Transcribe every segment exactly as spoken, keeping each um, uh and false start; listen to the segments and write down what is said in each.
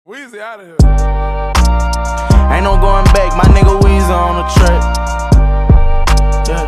Weezy out of here. Ain't no going back, my nigga Weezy on the track. Yeah.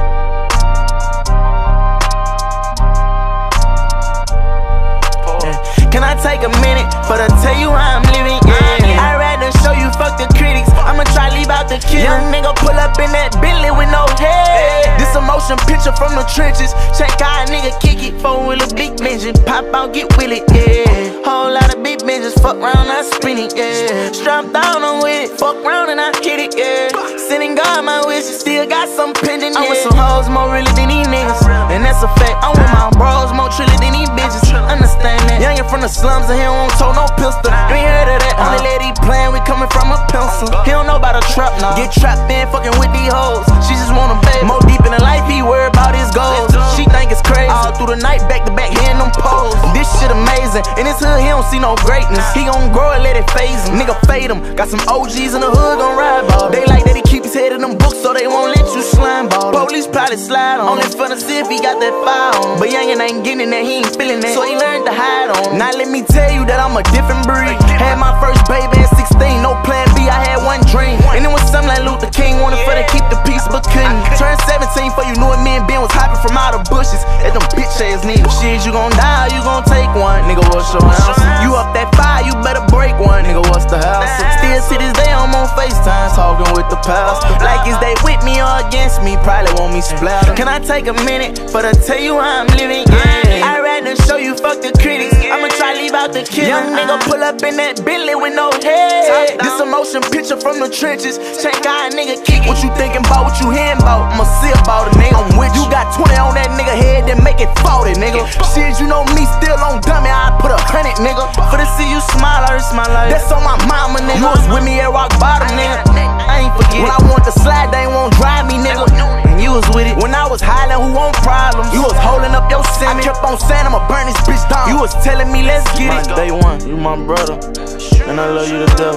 Yeah. Can I take a minute for to tell you how I'm living? Yeah. I'd rather show you fuck the critics. I'ma try leave out the kid. Young nigga pull up in that Bentley with no head. This a motion picture from the trenches. Check how a nigga kick it. Four with a big engine. Pop out, get with it, yeah. Whole lot of big bitches, fuck round, I spin it, yeah. Strapped down, I'm with it, fuck round and I hit it, yeah. Sending God my wishes, still got some pending, yeah. I'm with some hoes more really than these niggas, and that's a fact. I'm with my bros more truly than these bitches, understand that. Youngin' from the slums and he don't tote no pistol. You ain't heard of that, only lady playin', we coming from a pencil. He don't know about a trap, nah. Get trapped in, fucking with these hoes. She just want a baby, more deep in the life, he worry about his goals. She think it's crazy, all through the night, back to back, hitting them poles. This shit amazing, in his hood, he don't see no greatness. He gon' grow and let it phase him. Nigga fade him. Got some O Gs in the hood gon' ride ball. They like that he keep his head in them books so they won't let you slime ball. Police probably slide on. Only fun to see if he got that fire on. But youngin' ain't getting that, he ain't feeling that. So he learned to hide on. Now let me tell you that I'm a different breed. Had my first baby at sixteen, no plan B, I had one dream. And it was something like Luther King, wanted for to keep the peace but couldn't. Turned seventeen for you knew it, me and Ben was hopping from out of bushes at them bitch ass niggas. Shit, you gon' die, you gon' take one. Nigga, what's your answer? You up that fire, you better break one. Nigga, what's the house? Still to this day, I'm on FaceTime talking with the pastor. Like, is they with me or against me? Probably want me splatter. Can I take a minute for to tell you how I'm living? Yeah. I'd rather show you fuck the critics. I'ma try leave out the kid. Young nigga pull up in that Bentley with no head. This a motion picture from the trenches. Check how a nigga kick it. What you thinking about? What you hearing about? I'ma see about it, nigga. I'm with you. Got twenty on that nigga head, then make it forty, nigga. Shit, you know me still on dummy. I put a hundred, nigga. For to see you smile, I smile like that's on my mama, nigga. You was with me at rock bottom, nigga. I ain't forget. When I want to slide, they ain't won't drive me, nigga. And you was with it. When I was hollering, who want problems? You was holding up your semi. I kept on saying I'ma burn this bitch down. You was telling me let's get it. Day one, you my brother, and I love you to death.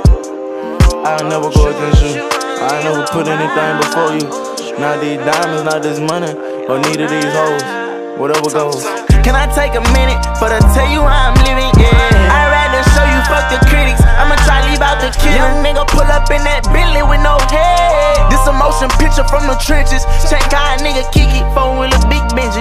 I'll never go against you. I never put anything before you. Not these diamonds, not this money, or neither these hoes. Whatever goes. Can I take a minute for to tell you how I'm living? Yeah. I'd rather show you fuck the critics. I'ma try leave out the kid. Young nigga pull up in that Bentley with no head. This a motion picture from the trenches. Check how a nigga kick it. Four with a big bench.